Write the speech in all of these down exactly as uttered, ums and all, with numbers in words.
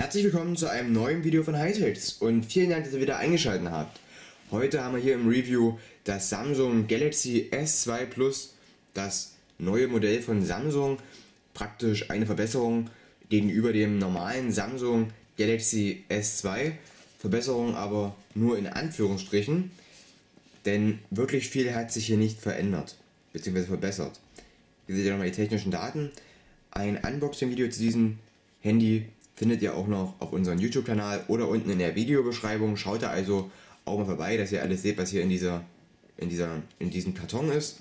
Herzlich willkommen zu einem neuen Video von Hightech und vielen Dank, dass ihr wieder eingeschaltet habt. Heute haben wir hier im Review das Samsung Galaxy S zwei Plus, das neue Modell von Samsung, praktisch eine Verbesserung gegenüber dem normalen Samsung Galaxy S zwei. Verbesserung aber nur in Anführungsstrichen, denn wirklich viel hat sich hier nicht verändert bzw. verbessert. Hier seht ihr nochmal die technischen Daten. Ein Unboxing-Video zu diesem Handy findet ihr auch noch auf unserem YouTube-Kanal oder unten in der Videobeschreibung. Schaut da also auch mal vorbei, dass ihr alles seht, was hier in dieser, in dieser, in diesem Karton ist.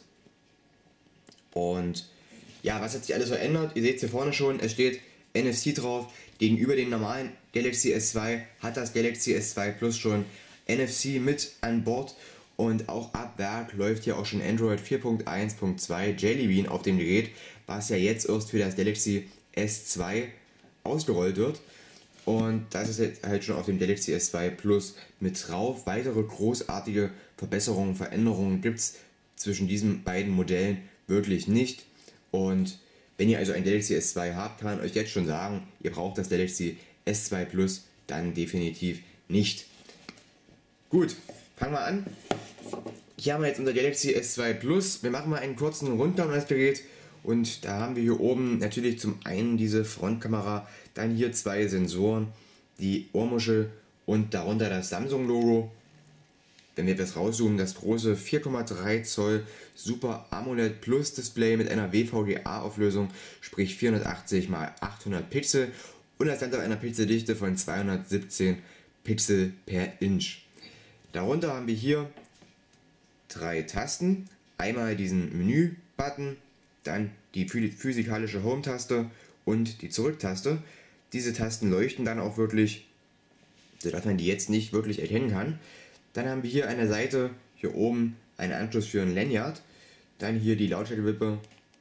Und ja, was hat sich alles verändert? Ihr seht es hier vorne schon, es steht N F C drauf. Gegenüber dem normalen Galaxy S zwei hat das Galaxy S zwei Plus schon N F C mit an Bord. Und auch ab Werk läuft hier auch schon Android vier Punkt eins Punkt zwei Jelly Bean auf dem Gerät, was ja jetzt erst für das Galaxy S zwei ausgerollt wird. Und das ist jetzt halt schon auf dem Galaxy S zwei Plus mit drauf. Weitere großartige Verbesserungen, Veränderungen gibt es zwischen diesen beiden Modellen wirklich nicht. Und wenn ihr also ein Galaxy S zwei habt, kann man euch jetzt schon sagen, ihr braucht das Galaxy S zwei Plus dann definitiv nicht. Gut, fangen wir an. Hier haben wir jetzt unser Galaxy S zwei Plus. Wir machen mal einen kurzen Rundown an das Gerät. Und da haben wir hier oben natürlich zum einen diese Frontkamera, dann hier zwei Sensoren, die Ohrmuschel und darunter das Samsung-Logo. Wenn wir etwas rauszoomen, das große vier Komma drei Zoll Super AMOLED Plus Display mit einer W V G A-Auflösung, sprich vierhundertachtzig mal achthundert Pixel und das Ganze auf einer Pixeldichte von zweihundertsiebzehn Pixel per Inch. Darunter haben wir hier drei Tasten, einmal diesen Menü-Button, dann die physikalische Home-Taste und die Zurück-Taste. Diese Tasten leuchten dann auch wirklich, sodass man die jetzt nicht wirklich erkennen kann. Dann haben wir hier an der Seite, hier oben, einen Anschluss für ein Lanyard. Dann hier die Lautstärkewippe.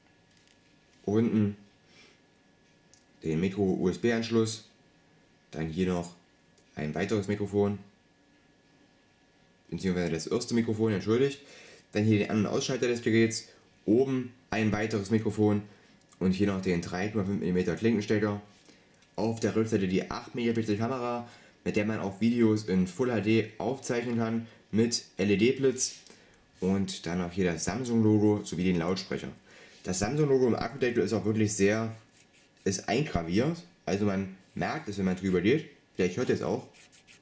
Unten den Micro-U S B-Anschluss. Dann hier noch ein weiteres Mikrofon. Beziehungsweise das erste Mikrofon, entschuldigt. Dann hier den An- und Ausschalter des Geräts. Oben ein weiteres Mikrofon und hier noch den drei Komma fünf Millimeter Klinkenstecker. Auf der Rückseite die acht Megapixel Kamera, mit der man auch Videos in Full H D aufzeichnen kann mit L E D-Blitz. Und dann auch hier das Samsung-Logo sowie den Lautsprecher. Das Samsung-Logo im Akkudeckel ist auch wirklich sehr, ist eingraviert. Also man merkt es, wenn man drüber geht. Vielleicht hört ihr es auch.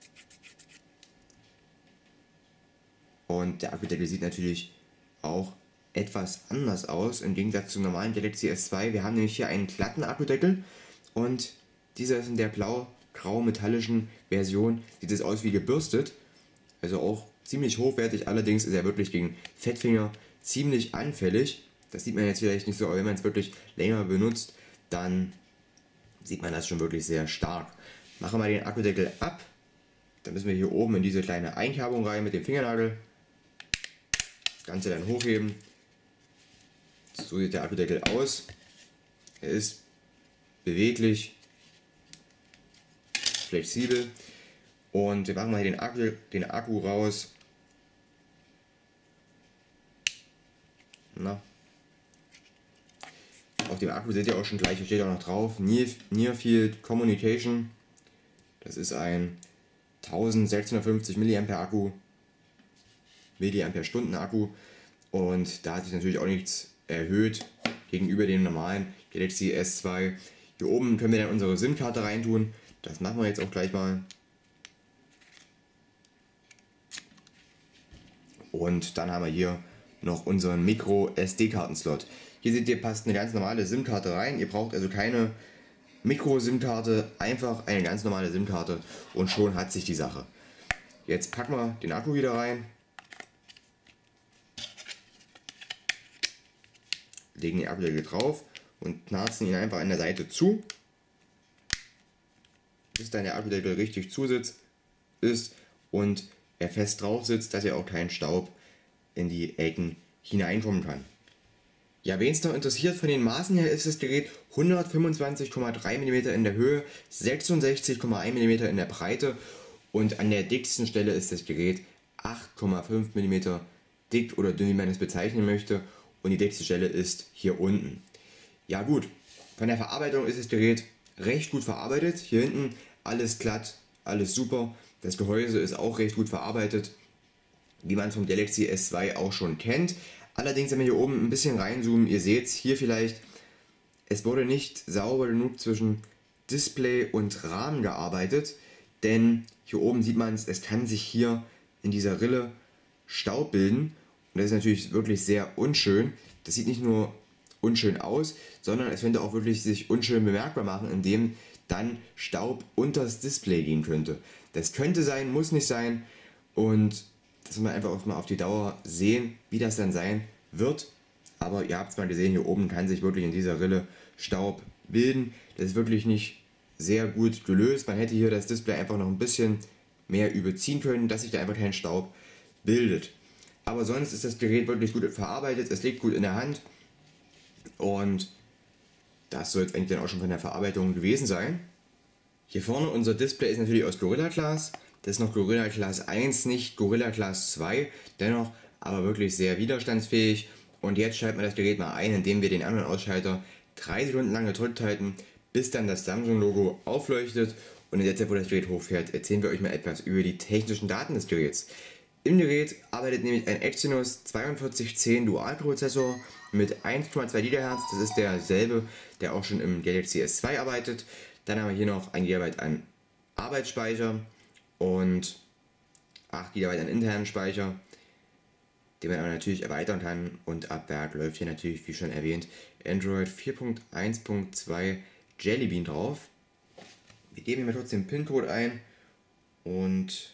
Und der Akkudeckel sieht natürlich auch etwas anders aus im Gegensatz zum normalen Galaxy S zwei. Wir haben nämlich hier einen glatten Akkudeckel und dieser ist in der blau-grau metallischen Version, sieht es aus wie gebürstet, also auch ziemlich hochwertig, allerdings ist er wirklich gegen Fettfinger ziemlich anfällig. Das sieht man jetzt vielleicht nicht so, aber wenn man es wirklich länger benutzt, dann sieht man das schon wirklich sehr stark. Machen wir den Akkudeckel ab, dann müssen wir hier oben in diese kleine Einkerbung rein mit dem Fingernagel, das Ganze dann hochheben. So sieht der Akkudeckel aus. Er ist beweglich, flexibel und wir machen mal den Akku, den Akku raus. Na. Auf dem Akku seht ihr auch schon gleich, hier steht auch noch drauf, Near Field Communication. Das ist ein eintausendsechshundertfünfzig Milliampere Akku, Milliampere-Stunden Akku, und da hat sich natürlich auch nichts erhöht gegenüber dem normalen Galaxy S zwei. Hier oben können wir dann unsere SIM-Karte reintun. Das machen wir jetzt auch gleich mal. Und dann haben wir hier noch unseren Micro S D-Karten-Slot. Hier seht ihr, passt eine ganz normale SIM-Karte rein. Ihr braucht also keine Micro-SIM-Karte, einfach eine ganz normale SIM-Karte und schon hat sich die Sache. Jetzt packen wir den Akku wieder rein. Legen den Akkudeckel drauf und knarzen ihn einfach an der Seite zu, bis dann der Akkudeckel richtig zusitzt ist und er fest drauf sitzt, dass er auch kein Staub in die Ecken hineinkommen kann. Ja, wen es noch interessiert, von den Maßen her ist das Gerät hundertfünfundzwanzig Komma drei Millimeter in der Höhe, sechsundsechzig Komma eins Millimeter in der Breite und an der dicksten Stelle ist das Gerät acht Komma fünf Millimeter dick oder dünn, wie man es bezeichnen möchte. Und die dickste Stelle ist hier unten. Ja gut, von der Verarbeitung ist das Gerät recht gut verarbeitet. Hier hinten alles glatt, alles super. Das Gehäuse ist auch recht gut verarbeitet, wie man es vom Galaxy S zwei auch schon kennt. Allerdings, wenn wir hier oben ein bisschen reinzoomen, ihr seht hier vielleicht, es wurde nicht sauber genug zwischen Display und Rahmen gearbeitet, denn hier oben sieht man es, es kann sich hier in dieser Rille Staub bilden und das ist natürlich wirklich sehr unschön. Das sieht nicht nur unschön aus, sondern es könnte auch wirklich sich unschön bemerkbar machen, indem dann Staub unter das Display gehen könnte. Das könnte sein, muss nicht sein und das muss man einfach auch mal auf die Dauer sehen, wie das dann sein wird. Aber ihr habt es mal gesehen, hier oben kann sich wirklich in dieser Rille Staub bilden. Das ist wirklich nicht sehr gut gelöst. Man hätte hier das Display einfach noch ein bisschen mehr überziehen können, dass sich da einfach kein Staub bildet. Aber sonst ist das Gerät wirklich gut verarbeitet, es liegt gut in der Hand und das soll es eigentlich dann auch schon von der Verarbeitung gewesen sein. Hier vorne unser Display ist natürlich aus Gorilla Glass. Das ist noch Gorilla Glass eins, nicht Gorilla Glass zwei, dennoch aber wirklich sehr widerstandsfähig. Und jetzt schalten wir das Gerät mal ein, indem wir den An- und Ausschalter drei Sekunden lang gedrückt halten, bis dann das Samsung-Logo aufleuchtet. Und in der Zeit, wo das Gerät hochfährt, erzählen wir euch mal etwas über die technischen Daten des Geräts. Im Gerät arbeitet nämlich ein Exynos zweiundvierzig zehn Dual-Prozessor mit eins Komma zwei Gigahertz. Das ist derselbe, der auch schon im Galaxy S zwei arbeitet. Dann haben wir hier noch ein Gigabyte an Arbeitsspeicher und acht Gigabyte an internen Speicher, den man aber natürlich erweitern kann. Und ab Werk läuft hier natürlich, wie schon erwähnt, Android vier Punkt eins Punkt zwei Jelly Bean drauf. Wir geben hier mal trotzdem den PIN-Code ein und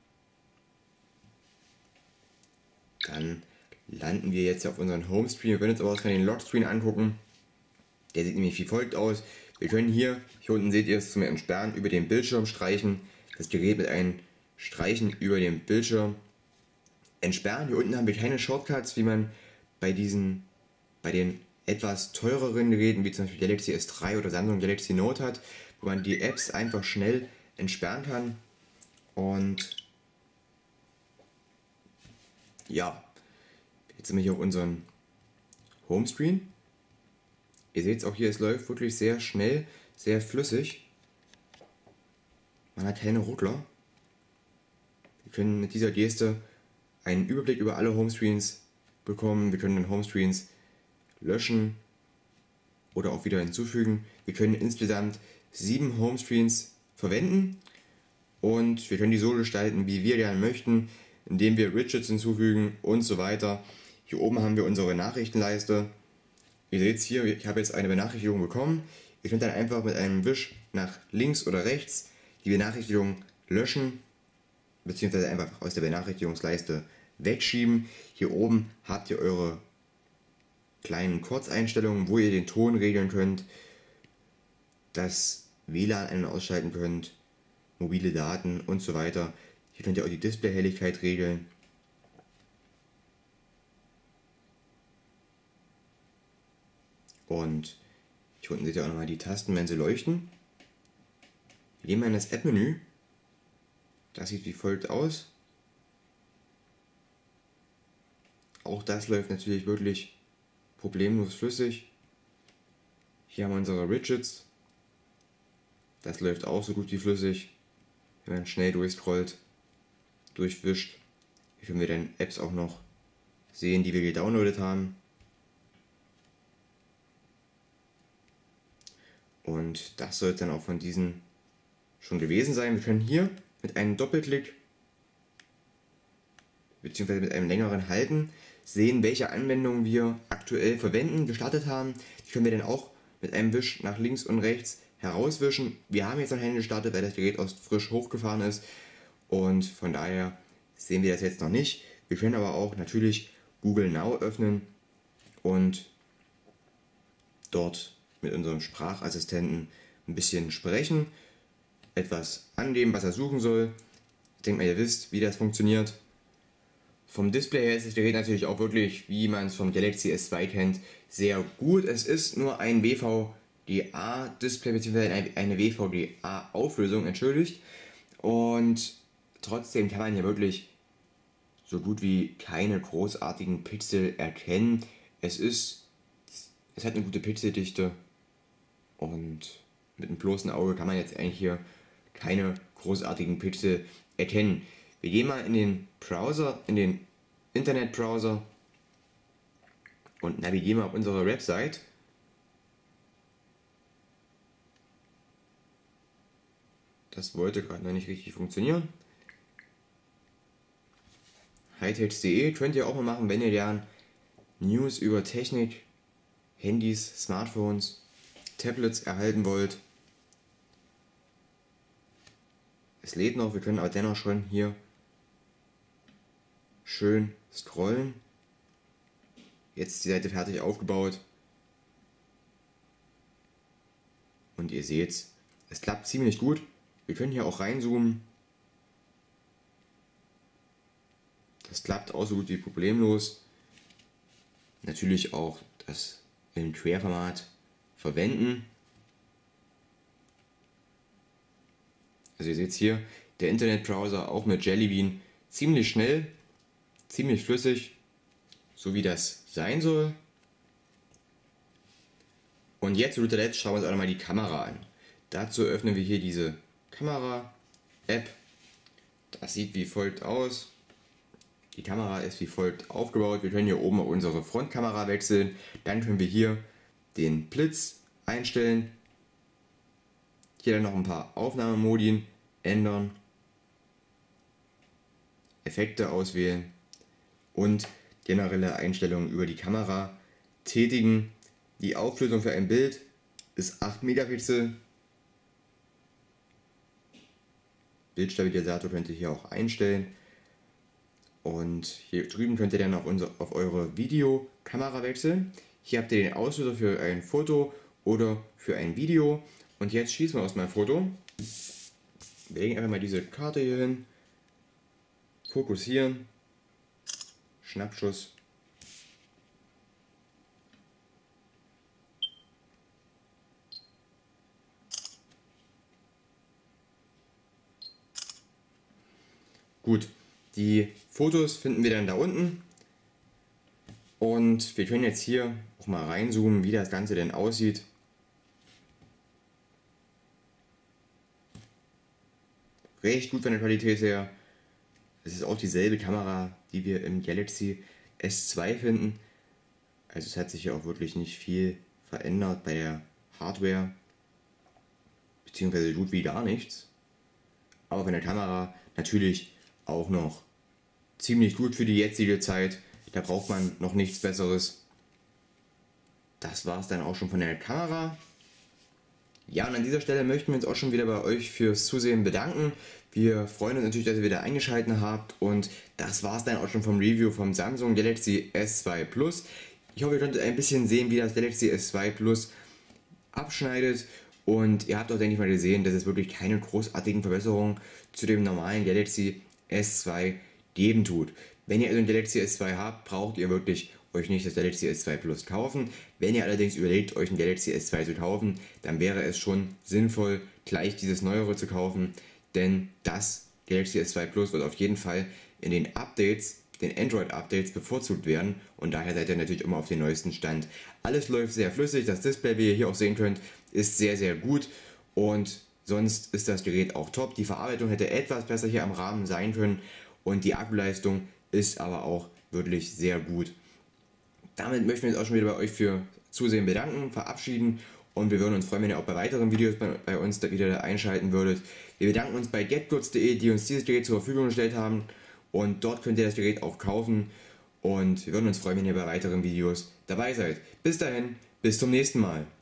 dann landen wir jetzt auf unseren Homescreen. Wir können uns aber auch mal den Lockscreen angucken. Der sieht nämlich wie folgt aus. Wir können hier, hier unten seht ihr es zum Entsperren, über den Bildschirm streichen. Das Gerät mit einem Streichen über dem Bildschirm entsperren. Hier unten haben wir keine Shortcuts, wie man bei diesen, bei den etwas teureren Geräten, wie zum Beispiel Galaxy S drei oder Samsung Galaxy Note hat, wo man die Apps einfach schnell entsperren kann. Und ja, jetzt sind wir hier auf unserem Homescreen. Ihr seht es auch hier, es läuft wirklich sehr schnell, sehr flüssig. Man hat keine Ruckler. Wir können mit dieser Geste einen Überblick über alle Homescreens bekommen. Wir können den Homescreens löschen oder auch wieder hinzufügen. Wir können insgesamt sieben Homescreens verwenden und wir können die so gestalten, wie wir gerne möchten, indem wir Widgets hinzufügen und so weiter. Hier oben haben wir unsere Nachrichtenleiste. Ihr seht es hier, ich habe jetzt eine Benachrichtigung bekommen. Ihr könnt dann einfach mit einem Wisch nach links oder rechts die Benachrichtigung löschen, beziehungsweise einfach aus der Benachrichtigungsleiste wegschieben. Hier oben habt ihr eure kleinen Kurzeinstellungen, wo ihr den Ton regeln könnt, das W L A N ein- und ausschalten könnt, mobile Daten und so weiter. Hier könnt ihr auch die Displayhelligkeit regeln. Und hier unten seht ihr auch nochmal die Tasten, wenn sie leuchten. Wir gehen mal in das App-Menü. Das sieht wie folgt aus. Auch das läuft natürlich wirklich problemlos flüssig. Hier haben wir unsere Widgets. Das läuft auch so gut wie flüssig. Wenn man schnell durchscrollt, durchwischt. Hier können wir dann Apps auch noch sehen, die wir gedownloadet haben. Und das sollte dann auch von diesen schon gewesen sein. Wir können hier mit einem Doppelklick bzw. mit einem längeren Halten sehen, welche Anwendungen wir aktuell verwenden, gestartet haben. Die können wir dann auch mit einem Wisch nach links und rechts herauswischen. Wir haben jetzt noch keine gestartet, weil das Gerät erst frisch hochgefahren ist und von daher sehen wir das jetzt noch nicht. Wir können aber auch natürlich Google Now öffnen und dort mit unserem Sprachassistenten ein bisschen sprechen, etwas angeben, was er suchen soll. Ich denke mal, ihr wisst, wie das funktioniert. Vom Display her ist das Gerät natürlich auch wirklich, wie man es vom Galaxy S zwei kennt, sehr gut. Es ist nur ein W V G A-Display bzw. eine W V G A-Auflösung, entschuldigt. Und trotzdem kann man hier wirklich so gut wie keine großartigen Pixel erkennen. Es ist, es hat eine gute Pixeldichte und mit einem bloßen Auge kann man jetzt eigentlich hier keine großartigen Pixel erkennen. Wir gehen mal in den Browser, in den Internetbrowser und navigieren mal auf unsere Website. Das wollte gerade noch nicht richtig funktionieren. hightech punkt de könnt ihr auch mal machen, wenn ihr lernen News über Technik, Handys, Smartphones, Tablets erhalten wollt. Es lädt noch, wir können aber dennoch schon hier schön scrollen. Jetzt ist die Seite fertig aufgebaut. Und ihr seht, es klappt ziemlich gut. Wir können hier auch reinzoomen. Das klappt auch so gut wie problemlos. Natürlich auch das im Querformat verwenden. Also ihr seht hier, der Internetbrowser auch mit Jelly Bean ziemlich schnell, ziemlich flüssig, so wie das sein soll. Und jetzt zu guter Letzt schauen wir uns auch nochmal die Kamera an. Dazu öffnen wir hier diese Kamera-App. Das sieht wie folgt aus. Die Kamera ist wie folgt aufgebaut. Wir können hier oben auf unsere Frontkamera wechseln. Dann können wir hier den Blitz einstellen. Hier dann noch ein paar Aufnahmemodien ändern. Effekte auswählen. Und generelle Einstellungen über die Kamera tätigen. Die Auflösung für ein Bild ist acht Megapixel. Bildstabilisator könnt ihr hier auch einstellen. Und hier drüben könnt ihr dann auf, unsere, auf eure Videokamera wechseln. Hier habt ihr den Auslöser für ein Foto oder für ein Video. Und jetzt schießen wir aus meinem Foto. Wir legen einfach mal diese Karte hier hin. Fokussieren. Schnappschuss. Gut, die Fotos finden wir dann da unten und wir können jetzt hier auch mal reinzoomen, wie das Ganze denn aussieht. Recht gut von der Qualität her. Es ist auch dieselbe Kamera, die wir im Galaxy S zwei finden. Also es hat sich ja auch wirklich nicht viel verändert bei der Hardware, beziehungsweise gut wie gar nichts. Aber von der Kamera natürlich auch noch ziemlich gut für die jetzige Zeit. Da braucht man noch nichts Besseres. Das war es dann auch schon von der Kamera. Ja, und an dieser Stelle möchten wir uns auch schon wieder bei euch fürs Zusehen bedanken. Wir freuen uns natürlich, dass ihr wieder eingeschaltet habt. Und das war es dann auch schon vom Review vom Samsung Galaxy S zwei Plus. Ich hoffe, ihr konntet ein bisschen sehen, wie das Galaxy S zwei Plus abschneidet. Und ihr habt auch, denke ich mal, gesehen, dass es wirklich keine großartigen Verbesserungen zu dem normalen Galaxy S zwei geben tut. Wenn ihr also ein Galaxy S zwei habt, braucht ihr wirklich euch nicht das Galaxy S zwei Plus kaufen. Wenn ihr allerdings überlegt, euch ein Galaxy S zwei zu kaufen, dann wäre es schon sinnvoll, gleich dieses neuere zu kaufen, denn das Galaxy S zwei Plus wird auf jeden Fall in den Updates, den Android-Updates bevorzugt werden und daher seid ihr natürlich immer auf den neuesten Stand. Alles läuft sehr flüssig, das Display, wie ihr hier auch sehen könnt, ist sehr, sehr gut und sonst ist das Gerät auch top. Die Verarbeitung hätte etwas besser hier am Rahmen sein können und die Akkuleistung ist aber auch wirklich sehr gut. Damit möchten wir uns auch schon wieder bei euch für Zusehen bedanken, verabschieden und wir würden uns freuen, wenn ihr auch bei weiteren Videos bei, bei uns da wieder einschalten würdet. Wir bedanken uns bei getgoods punkt de, die uns dieses Gerät zur Verfügung gestellt haben und dort könnt ihr das Gerät auch kaufen und wir würden uns freuen, wenn ihr bei weiteren Videos dabei seid. Bis dahin, bis zum nächsten Mal.